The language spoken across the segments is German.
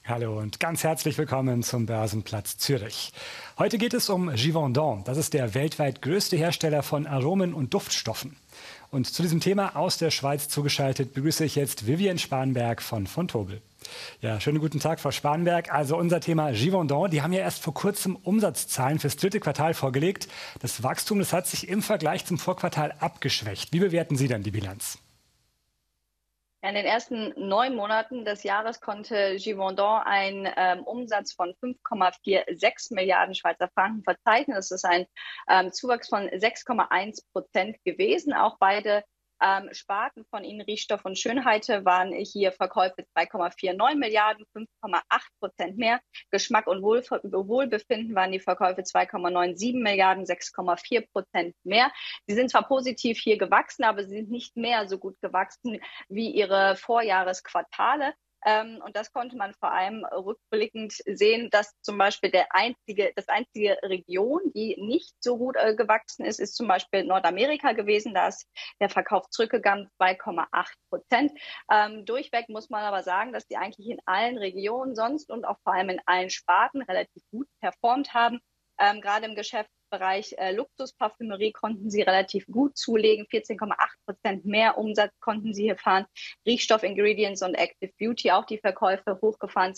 Hallo und ganz herzlich willkommen zum Börsenplatz Zürich. Heute geht es um Givaudan. Das ist der weltweit größte Hersteller von Aromen und Duftstoffen. Und zu diesem Thema aus der Schweiz zugeschaltet begrüße ich jetzt Vivian Spanberg von Vontobel. Ja, schönen guten Tag, Frau Spanberg. Also unser Thema Givaudan, die haben ja erst vor kurzem Umsatzzahlen fürs dritte Quartal vorgelegt. Das Wachstum, das hat sich im Vergleich zum Vorquartal abgeschwächt. Wie bewerten Sie dann die Bilanz? Ja, in den ersten 9 Monaten des Jahres konnte Givaudan einen Umsatz von 5,46 Milliarden Schweizer Franken verzeichnen. Das ist ein Zuwachs von 6,1% gewesen. Auch beide Sparten von Ihnen, Riechstoff und Schönheite, waren hier Verkäufe 2,49 Milliarden, 5,8% mehr. Geschmack und Wohlbefinden waren die Verkäufe 2,97 Milliarden, 6,4% mehr. Sie sind zwar positiv hier gewachsen, aber sie sind nicht mehr so gut gewachsen wie ihre Vorjahresquartale. Und das konnte man vor allem rückblickend sehen, dass zum Beispiel das einzige Region, die nicht so gut gewachsen ist, ist zum Beispiel Nordamerika gewesen. Da ist der Verkauf zurückgegangen, 2,8%. Durchweg muss man aber sagen, dass die eigentlich in allen Regionen sonst und auch vor allem in allen Sparten relativ gut performt haben. Gerade im Geschäftsbereich Luxusparfümerie konnten sie relativ gut zulegen. 14,8% mehr Umsatz konnten sie hier fahren. Riechstoff, Ingredients und Active Beauty, auch die Verkäufe hochgefahren,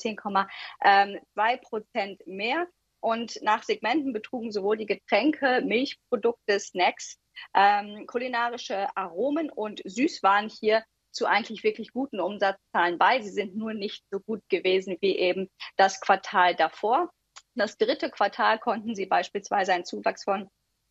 10,2% mehr. Und nach Segmenten betrugen sowohl die Getränke, Milchprodukte, Snacks, kulinarische Aromen und Süßwaren hier zu eigentlich wirklich guten Umsatzzahlen bei. Sie sind nur nicht so gut gewesen wie eben das Quartal davor. Das dritte Quartal konnten sie beispielsweise einen Zuwachs von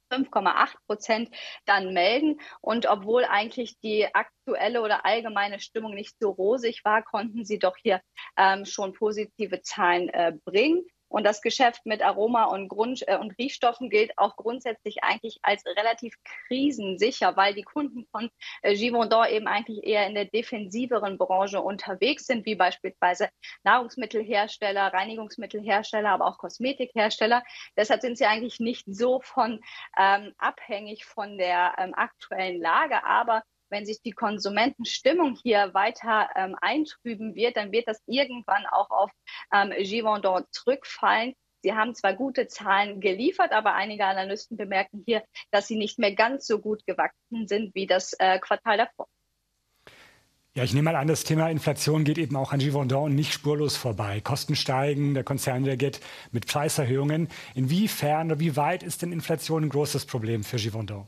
5,8% dann melden. Und obwohl eigentlich die aktuelle oder allgemeine Stimmung nicht so rosig war, konnten sie doch hier schon positive Zahlen bringen. Und das Geschäft mit Aroma und Riechstoffen gilt auch grundsätzlich eigentlich als relativ krisensicher, weil die Kunden von Givaudan eben eigentlich eher in der defensiveren Branche unterwegs sind, wie beispielsweise Nahrungsmittelhersteller, Reinigungsmittelhersteller, aber auch Kosmetikhersteller. Deshalb sind sie eigentlich nicht so abhängig von der aktuellen Lage. Aber wenn sich die Konsumentenstimmung hier weiter eintrüben wird, dann wird das irgendwann auch auf Givaudan zurückfallen. Sie haben zwar gute Zahlen geliefert, aber einige Analysten bemerken hier, dass sie nicht mehr ganz so gut gewachsen sind wie das Quartal davor. Ja, ich nehme mal an, das Thema Inflation geht eben auch an Givaudan nicht spurlos vorbei. Kosten steigen, der Konzern reagiert mit Preiserhöhungen. Inwiefern oder wie weit ist denn Inflation ein großes Problem für Givaudan?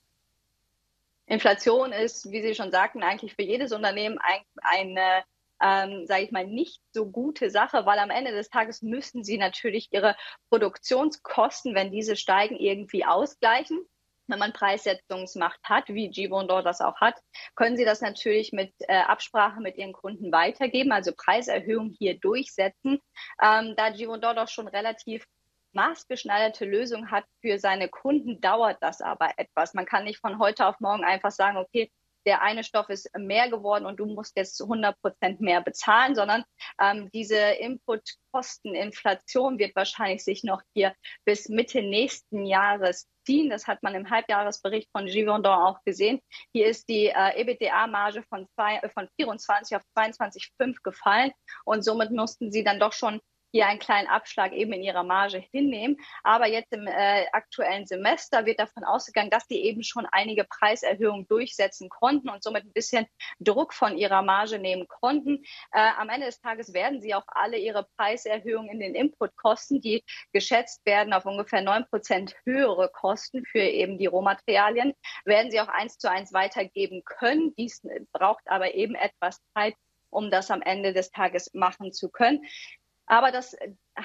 Inflation ist, wie Sie schon sagten, eigentlich für jedes Unternehmen eine sage ich mal, nicht so gute Sache, weil am Ende des Tages müssen sie natürlich ihre Produktionskosten, wenn diese steigen, irgendwie ausgleichen. Wenn man Preissetzungsmacht hat, wie Givaudan das auch hat, können sie das natürlich mit Absprache mit ihren Kunden weitergeben, also Preiserhöhungen hier durchsetzen. Da Givaudan doch schon relativ maßgeschneiderte Lösung hat für seine Kunden, dauert das aber etwas. Man kann nicht von heute auf morgen einfach sagen, okay, der eine Stoff ist mehr geworden und du musst jetzt 100% mehr bezahlen, sondern diese Inputkosteninflation wird wahrscheinlich sich noch hier bis Mitte nächsten Jahres ziehen. Das hat man im Halbjahresbericht von Givaudan auch gesehen. Hier ist die EBITDA-Marge von 24 auf 22,5 gefallen und somit mussten sie dann doch schon hier einen kleinen Abschlag eben in ihrer Marge hinnehmen. Aber jetzt im aktuellen Semester wird davon ausgegangen, dass die eben schon einige Preiserhöhungen durchsetzen konnten und somit ein bisschen Druck von ihrer Marge nehmen konnten. Am Ende des Tages werden sie auch alle ihre Preiserhöhungen in den Inputkosten, die geschätzt werden auf ungefähr 9% höhere Kosten für eben die Rohmaterialien, werden sie auch 1:1 weitergeben können. Dies braucht aber eben etwas Zeit, um das am Ende des Tages machen zu können. Aber das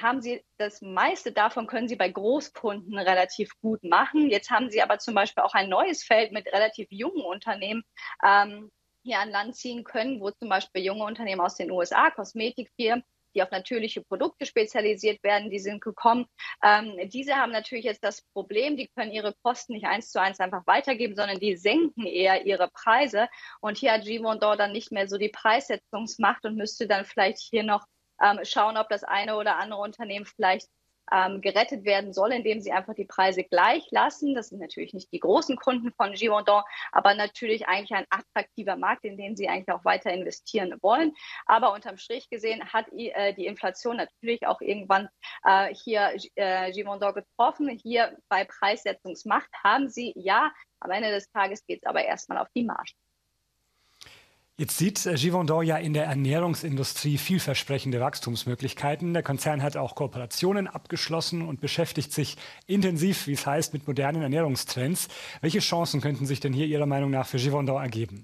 meiste davon können sie bei Großkunden relativ gut machen. Jetzt haben sie aber zum Beispiel auch ein neues Feld mit relativ jungen Unternehmen hier an Land ziehen können, wo zum Beispiel junge Unternehmen aus den USA, Kosmetikfirmen, die auf natürliche Produkte spezialisiert werden, die sind gekommen. Diese haben natürlich jetzt das Problem, die können ihre Kosten nicht 1:1 einfach weitergeben, sondern die senken eher ihre Preise. Und hier hat Givaudan dann nicht mehr so die Preissetzungsmacht und müsste dann vielleicht hier noch schauen, ob das eine oder andere Unternehmen vielleicht gerettet werden soll, indem sie einfach die Preise gleich lassen. Das sind natürlich nicht die großen Kunden von Givaudan, aber natürlich eigentlich ein attraktiver Markt, in den sie eigentlich auch weiter investieren wollen. Aber unterm Strich gesehen hat die Inflation natürlich auch irgendwann hier Givaudan getroffen. Hier bei Preissetzungsmacht haben sie, ja, am Ende des Tages geht es aber erstmal auf die Marge. Jetzt sieht Givaudan ja in der Ernährungsindustrie vielversprechende Wachstumsmöglichkeiten. Der Konzern hat auch Kooperationen abgeschlossen und beschäftigt sich intensiv, wie es heißt, mit modernen Ernährungstrends. Welche Chancen könnten sich denn hier Ihrer Meinung nach für Givaudan ergeben?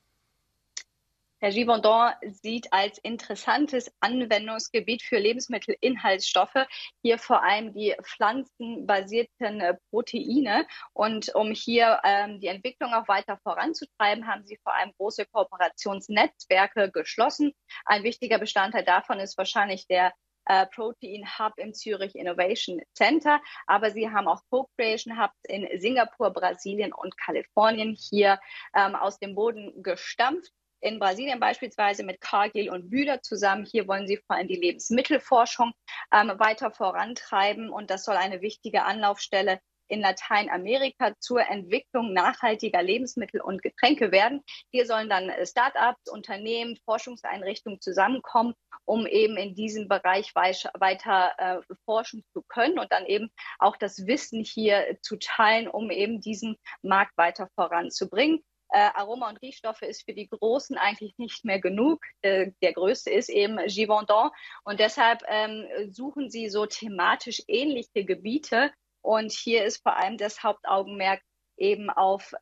Herr Givaudan sieht als interessantes Anwendungsgebiet für Lebensmittelinhaltsstoffe hier vor allem die pflanzenbasierten Proteine. Und um hier die Entwicklung auch weiter voranzutreiben, haben sie vor allem große Kooperationsnetzwerke geschlossen. Ein wichtiger Bestandteil davon ist wahrscheinlich der Protein Hub im Zürich Innovation Center, aber sie haben auch Co-Creation Hubs in Singapur, Brasilien und Kalifornien hier aus dem Boden gestampft. In Brasilien beispielsweise mit Cargill und Bühler zusammen. Hier wollen sie vor allem die Lebensmittelforschung weiter vorantreiben. Und das soll eine wichtige Anlaufstelle in Lateinamerika zur Entwicklung nachhaltiger Lebensmittel und Getränke werden. Hier sollen dann Start-ups, Unternehmen, Forschungseinrichtungen zusammenkommen, um eben in diesem Bereich weiter forschen zu können und dann eben auch das Wissen hier zu teilen, um eben diesen Markt weiter voranzubringen. Aroma- und Riechstoffe ist für die Großen eigentlich nicht mehr genug. Der größte ist eben Givaudan. Und deshalb suchen sie so thematisch ähnliche Gebiete. Und hier ist vor allem das Hauptaugenmerk eben auf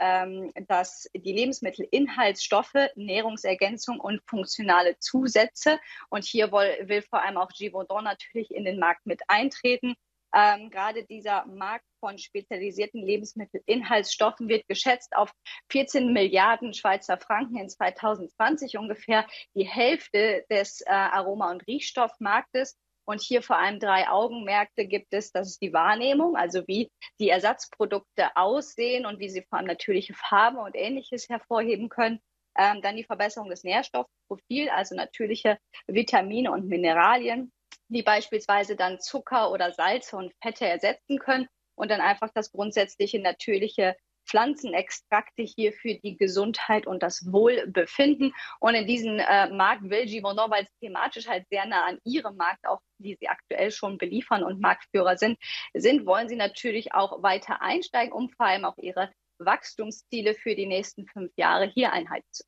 die Lebensmittelinhaltsstoffe, Nährungsergänzung und funktionale Zusätze. Und hier will vor allem auch Givaudan natürlich in den Markt mit eintreten. Gerade dieser Markt von spezialisierten Lebensmittelinhaltsstoffen wird geschätzt auf 14 Milliarden Schweizer Franken in 2020, ungefähr die Hälfte des Aroma- und Riechstoffmarktes. Und hier vor allem 3 Augenmärkte gibt es. Das ist die Wahrnehmung, also wie die Ersatzprodukte aussehen und wie sie vor allem natürliche Farben und Ähnliches hervorheben können. Dann die Verbesserung des Nährstoffprofils, also natürliche Vitamine und Mineralien, die beispielsweise dann Zucker oder Salze und Fette ersetzen können und dann einfach das grundsätzliche natürliche Pflanzenextrakte hier für die Gesundheit und das Wohlbefinden. Und in diesen Markt will Givaudan, weil es thematisch halt sehr nah an ihrem Markt, auch die sie aktuell schon beliefern und Marktführer sind, wollen sie natürlich auch weiter einsteigen, um vor allem auch ihre Wachstumsziele für die nächsten 5 Jahre hier einhalten zu können.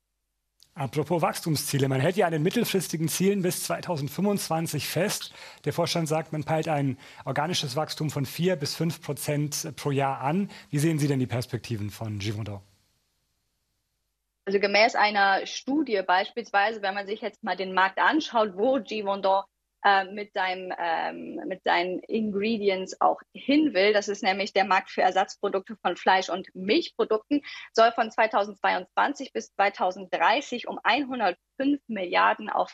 Apropos Wachstumsziele, man hält ja an den mittelfristigen Zielen bis 2025 fest. Der Vorstand sagt, man peilt ein organisches Wachstum von 4-5% pro Jahr an. Wie sehen Sie denn die Perspektiven von Givaudan? Also gemäß einer Studie beispielsweise, wenn man sich jetzt mal den Markt anschaut, wo Givaudan mit seinen Ingredients auch hin will. Das ist nämlich der Markt für Ersatzprodukte von Fleisch- und Milchprodukten, soll von 2022 bis 2030 um 105 Milliarden auf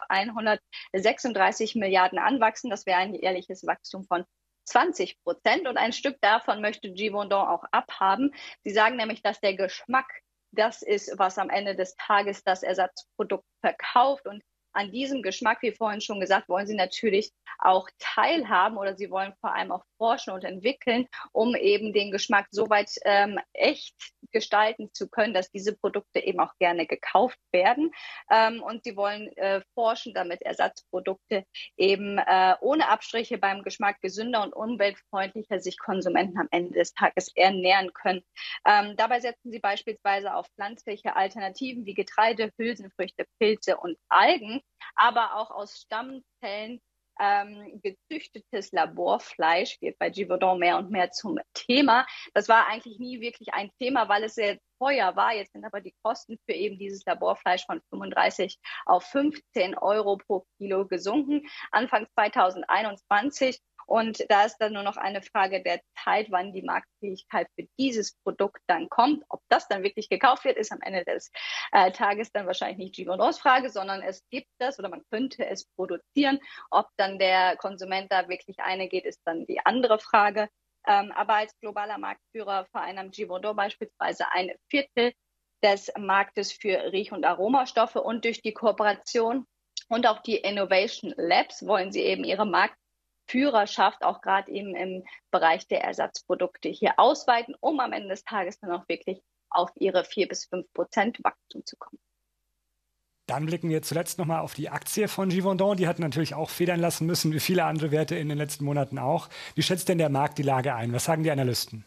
136 Milliarden anwachsen. Das wäre ein jährliches Wachstum von 20%. Und ein Stück davon möchte Givaudan auch abhaben. Sie sagen nämlich, dass der Geschmack das ist, was am Ende des Tages das Ersatzprodukt verkauft. Und an diesem Geschmack, wie vorhin schon gesagt, wollen sie natürlich auch teilhaben oder sie wollen vor allem auch forschen und entwickeln, um eben den Geschmack so weit echt gestalten zu können, dass diese Produkte eben auch gerne gekauft werden. Und sie wollen forschen, damit Ersatzprodukte eben ohne Abstriche beim Geschmack gesünder und umweltfreundlicher sich Konsumenten am Ende des Tages ernähren können. Dabei setzen sie beispielsweise auf pflanzliche Alternativen wie Getreide, Hülsenfrüchte, Pilze und Algen, aber auch aus Stammzellen gezüchtetes Laborfleisch wird bei Givaudan mehr und mehr zum Thema. Das war eigentlich nie wirklich ein Thema, weil es sehr teuer war. Jetzt sind aber die Kosten für eben dieses Laborfleisch von 35 auf 15 Euro pro Kilo gesunken, Anfang 2021. Und da ist dann nur noch eine Frage der Zeit, wann die Marktfähigkeit für dieses Produkt dann kommt. Ob das dann wirklich gekauft wird, ist am Ende des Tages dann wahrscheinlich nicht Givaudans Frage, sondern es gibt das oder man könnte es produzieren. Ob dann der Konsument da wirklich eingeht, ist dann die andere Frage. Aber als globaler Marktführer vereinnahmt Givaudan beispielsweise 1/4 des Marktes für Riech- und Aromastoffe und durch die Kooperation und auch die Innovation Labs wollen sie eben ihre Führerschaft, auch gerade eben im Bereich der Ersatzprodukte hier ausweiten, um am Ende des Tages dann auch wirklich auf ihre 4-5% Wachstum zu kommen. Dann blicken wir zuletzt nochmal auf die Aktie von Givaudan. Die hat natürlich auch federn lassen müssen, wie viele andere Werte in den letzten Monaten auch. Wie schätzt denn der Markt die Lage ein? Was sagen die Analysten?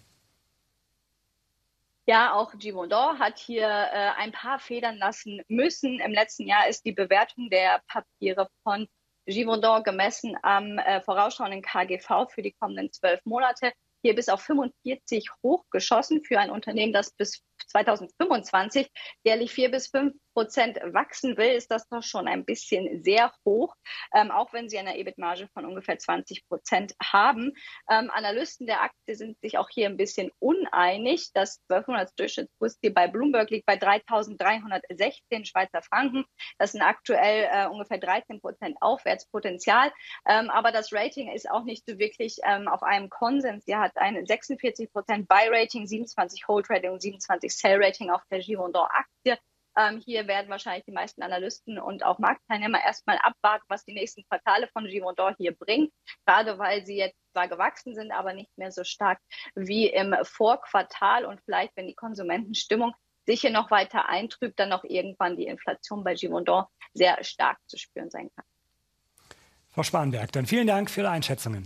Ja, auch Givaudan hat hier ein paar federn lassen müssen. Im letzten Jahr ist die Bewertung der Papiere von Givaudan gemessen am vorausschauenden KGV für die kommenden 12 Monate hier bis auf 45 hochgeschossen für ein Unternehmen, das bis 2025 jährlich 4-5% wachsen will, ist das doch schon ein bisschen sehr hoch, auch wenn sie eine EBIT-Marge von ungefähr 20% haben. Analysten der Aktie sind sich auch hier ein bisschen uneinig. Das 12-Monats-Durchschnittskurs hier bei Bloomberg liegt bei 3.316 Schweizer Franken. Das sind aktuell ungefähr 13% Aufwärtspotenzial. Aber das Rating ist auch nicht so wirklich auf einem Konsens. Sie hat ein 46% Buy-Rating, 27 Hold-Rating und 27 Sell-Rating auf der Givaudan-Aktie. Hier werden wahrscheinlich die meisten Analysten und auch Marktteilnehmer erstmal abwarten, was die nächsten Quartale von Givaudan hier bringen. Gerade weil sie jetzt zwar gewachsen sind, aber nicht mehr so stark wie im Vorquartal. Und vielleicht, wenn die Konsumentenstimmung sich hier noch weiter eintrübt, dann noch irgendwann die Inflation bei Givaudan sehr stark zu spüren sein kann. Frau Spanberg, dann vielen Dank für Ihre Einschätzungen.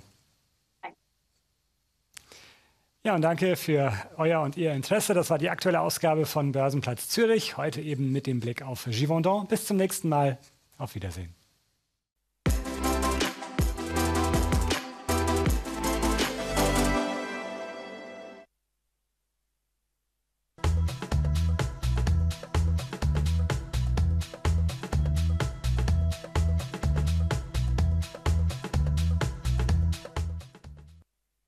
Ja, und danke für euer und Ihr Interesse. Das war die aktuelle Ausgabe von Börsenplatz Zürich. Heute eben mit dem Blick auf Givaudan. Bis zum nächsten Mal. Auf Wiedersehen.